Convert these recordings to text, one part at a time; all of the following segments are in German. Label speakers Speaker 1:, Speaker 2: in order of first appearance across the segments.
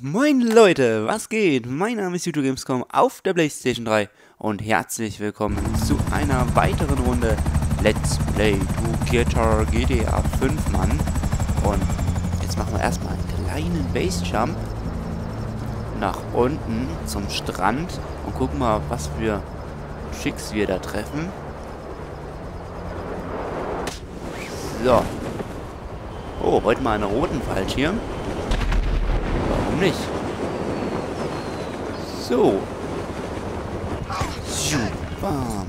Speaker 1: Moin Leute, was geht? Mein Name ist YouTube Gamescom auf der PlayStation 3 und herzlich willkommen zu einer weiteren Runde Let's Play to GTA 5, Mann. Und jetzt machen wir erstmal einen kleinen Base-Jump nach unten zum Strand und gucken mal, was für Schicks wir da treffen. So. Oh, heute mal einen roten Fallschirm. Warum nicht? So. Bam.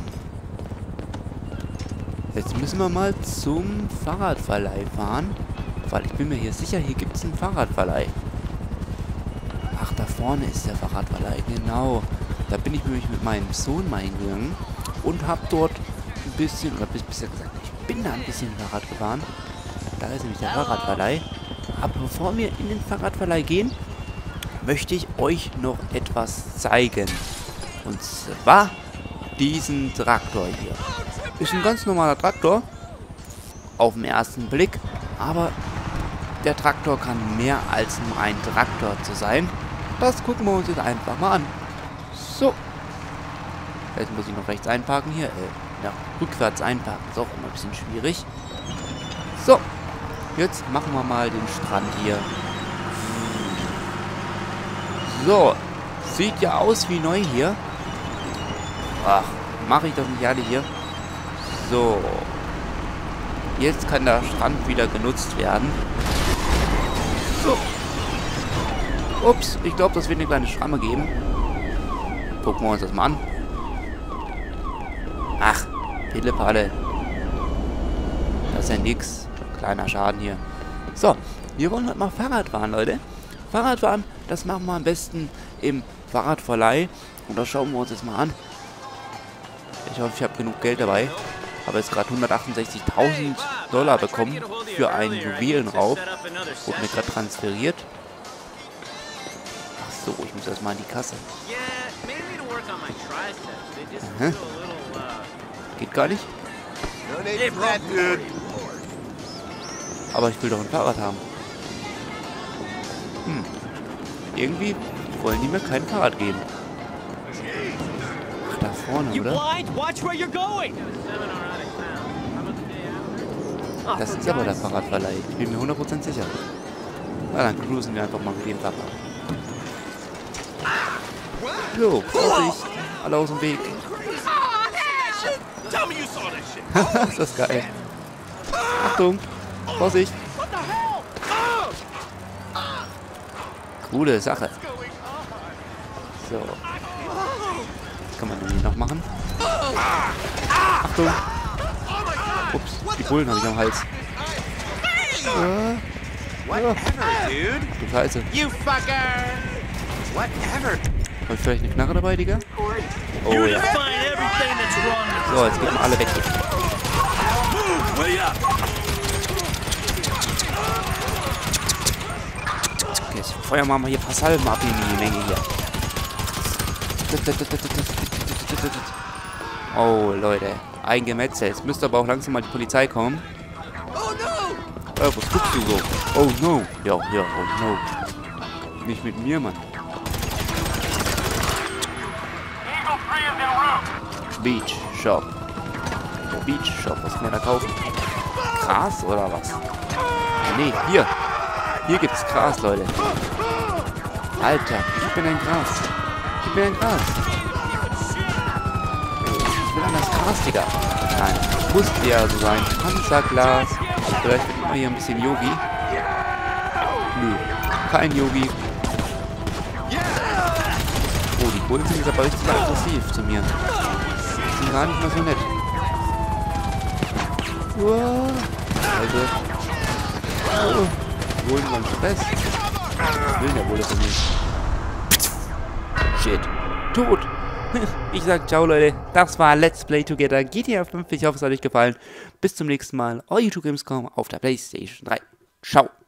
Speaker 1: Jetzt müssen wir mal zum Fahrradverleih fahren. Weil ich bin mir hier sicher, hier gibt es einen Fahrradverleih. Ach, da vorne ist der Fahrradverleih. Genau. Da bin ich nämlich mit meinem Sohn mal hingegangen. Und habe dort ein bisschen, oder bisher gesagt, ich bin da ein bisschen Fahrrad gefahren. Da ist nämlich der Fahrradverleih. Aber bevor wir in den Fahrradverleih gehen, möchte ich euch noch etwas zeigen. Und zwar diesen Traktor hier. Ist ein ganz normaler Traktor. Auf den ersten Blick. Aber der Traktor kann mehr als nur ein Traktor zu sein. Das gucken wir uns jetzt einfach mal an. So. Jetzt muss ich noch rechts einparken hier. Ja, rückwärts einparken. Ist auch immer ein bisschen schwierig. So. Jetzt machen wir mal den Strand hier. So. Sieht ja aus wie neu hier. Ach, mache ich doch nicht alle hier. So. Jetzt kann der Strand wieder genutzt werden. So. Ups, ich glaube, das wird eine kleine Schramme geben. Gucken wir uns das mal an. Ach, Pillepalle. Das ist ja nix. Kleiner Schaden hier. So, wir wollen heute mal Fahrrad fahren, Leute. Fahrrad fahren, das machen wir am besten im Fahrradverleih. Und das schauen wir uns jetzt mal an. Ich hoffe, ich habe genug Geld dabei. Habe jetzt gerade 168.000 Dollar bekommen für einen Juwelenraub. Wurde mir gerade transferiert. Ach so, ich muss erstmal in die Kasse. Aha. Geht gar nicht. Aber ich will doch ein Fahrrad haben. Irgendwie wollen die mir kein Fahrrad geben. Ach, da vorne, oder? Das ist aber der Fahrradverleih. Ich bin mir 100% sicher. Na, dann cruisen wir einfach mal mit dem Fahrrad. So, Vorsicht. Alle aus dem Weg. Ist das geil. Achtung. Vorsicht. Coole Sache. So. Was kann man denn hier noch machen? Achtung. Ups, die Bullen habe ich am Hals. Du Scheiße. Habe ich vielleicht eine Knarre dabei, Digga? Oh ja. So, jetzt gehen wir alle weg. Okay, jetzt feuern wir mal hier ein paar Salben ab in die Menge hier. Oh, Leute. Ein Gemetzel. Jetzt müsste aber auch langsam mal die Polizei kommen. Was guckst du so? Oh no. Ja, oh no. Nicht mit mir, Mann. Beach Shop. Beach Shop, was kann man da kaufen? Gras oder was? Nee, hier. Hier gibt's Gras, Leute. Alter, ich bin ein Gras. Ich bin ein Gras. Ich will an das Gras, Digga. Nein, musste ja so sein. Panzerglas. Vielleicht wird immer hier ein bisschen Yogi. Nö, kein Yogi. Oh, die Bullen sind jetzt aber richtig aggressiv zu mir. Die sind gar nicht mal so nett. Also. Oh, Bullen waren Stress. Was will der Bulle von mir? Shit. Tot. Ich sag ciao, Leute. Das war Let's Play Together GTA 5. Ich hoffe, es hat euch gefallen. Bis zum nächsten Mal. Euer YouTube Gamescom auf der PlayStation 3. Ciao.